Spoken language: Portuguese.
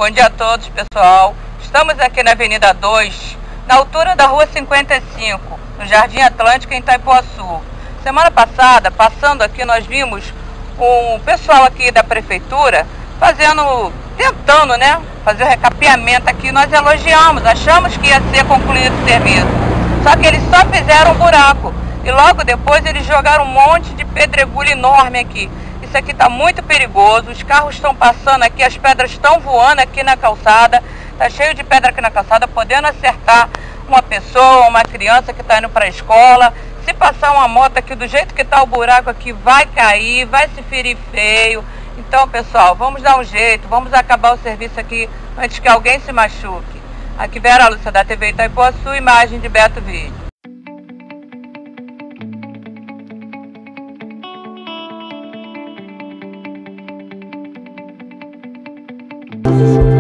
Bom dia a todos, pessoal. Estamos aqui na Avenida 2, na altura da Rua 55, no Jardim Atlântico, em Itaipuaçu. Semana passada, passando aqui, nós vimos um pessoal aqui da prefeitura tentando, fazer o recapeamento aqui. Nós elogiamos, achamos que ia ser concluído o serviço. Só que eles só fizeram um buraco e logo depois eles jogaram um monte de pedregulho enorme aqui. Isso aqui está muito perigoso, os carros estão passando aqui, as pedras estão voando aqui na calçada, está cheio de pedra aqui na calçada, podendo acertar uma pessoa, uma criança que está indo para a escola. Se passar uma moto aqui do jeito que está o buraco aqui, vai cair, vai se ferir feio. Então, pessoal, vamos dar um jeito, vamos acabar o serviço aqui antes que alguém se machuque. Aqui Vera Lúcia da TV Itaipuaçu, imagem de Beto Vídeo. Música